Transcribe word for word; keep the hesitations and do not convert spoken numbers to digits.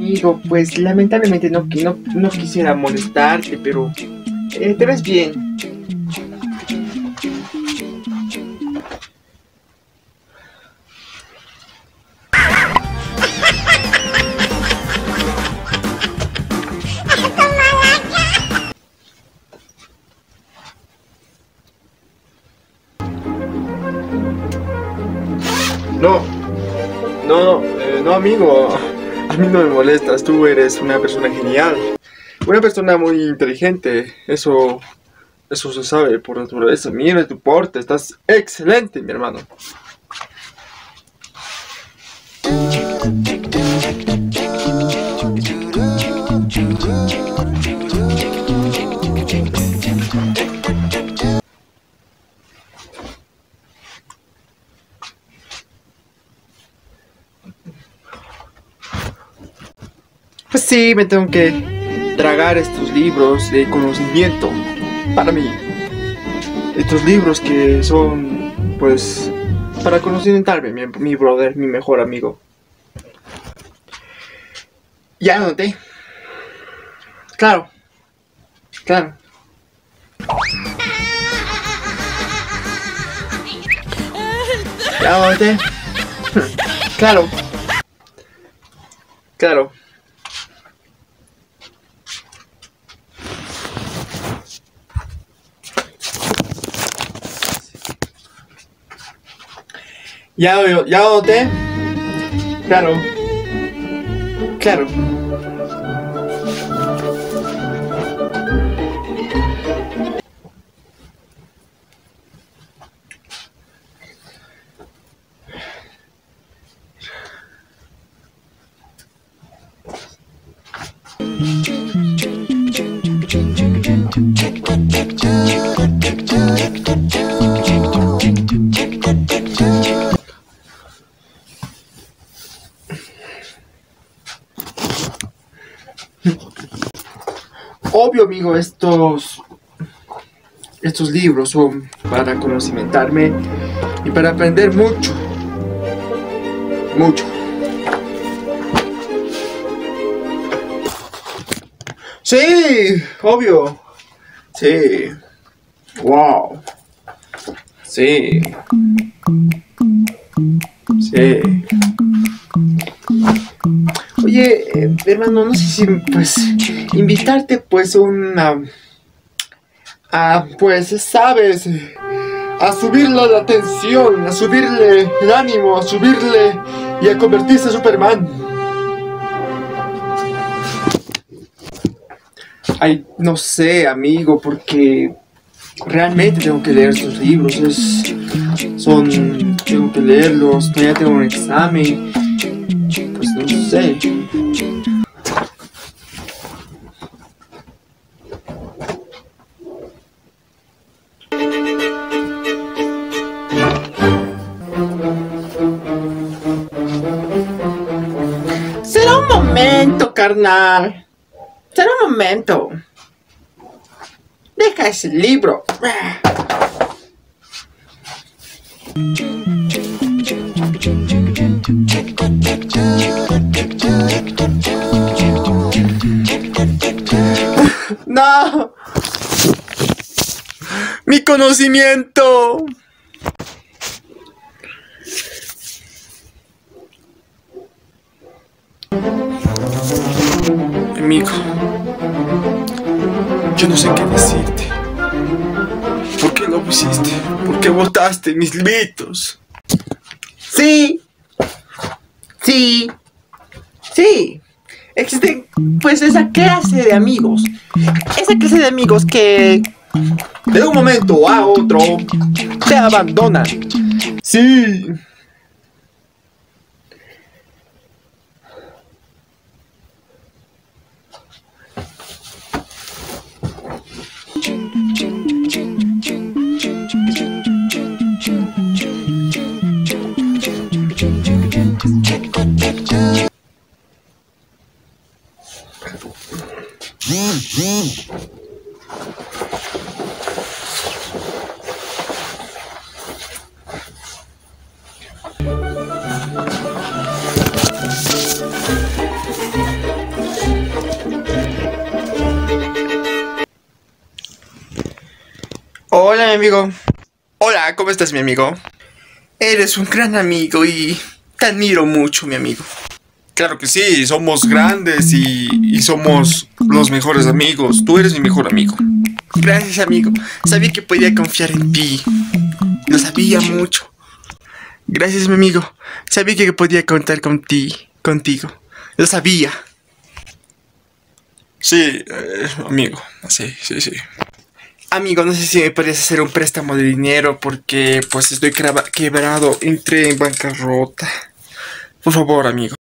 amigo, pues lamentablemente no, no, no quisiera molestarte, pero eh, te ves bien. No, no, eh, no amigo, a mí no me molestas, tú eres una persona genial, una persona muy inteligente, eso, eso se sabe por naturaleza. Mira tu porte, estás excelente, mi hermano. Pues sí, me tengo que tragar estos libros de conocimiento para mí. Estos libros que son, pues, para conocimientarme, mi, mi brother, mi mejor amigo. Ya anoté. Claro. Claro. Ya anoté. Claro. Claro. Ya, ya anoté. Claro. Claro. Obvio, amigo, estos estos libros son para conocimientarme y para aprender mucho, mucho. Sí, obvio. Sí. Wow. Sí. Sí. Oye, eh, hermano, no sé si, pues, invitarte, pues, una... a, pues, sabes, a subirle la tensión, a subirle el ánimo, a subirle y a convertirse en Superman. Ay, no sé, amigo, porque realmente tengo que leer estos libros, es, son, tengo que leerlos, todavía tengo un examen, pues no sé. Será un momento, carnal. Será un momento. Deja ese libro. No. Mi conocimiento. Amigo, yo no sé qué decirte. ¿Por qué lo pusiste? ¿Por qué botaste mis libritos? Sí, sí, sí. Existen, pues, esa clase de amigos. Esa clase de amigos que de un momento a otro te abandonan. Sí. Hola, mi amigo. Hola, ¿cómo estás, mi amigo? Eres un gran amigo y te admiro mucho, mi amigo. Claro que sí, somos grandes y, y somos los mejores amigos. Tú eres mi mejor amigo. Gracias, amigo. Sabía que podía confiar en ti. Lo sabía mucho. Gracias, mi amigo. Sabía que podía contar con ti, contigo. Lo sabía. Sí, eh, amigo. Sí, sí, sí. Amigo, no sé si me podrías hacer un préstamo de dinero porque pues estoy quebrado, entré en bancarrota. Por favor, amigo.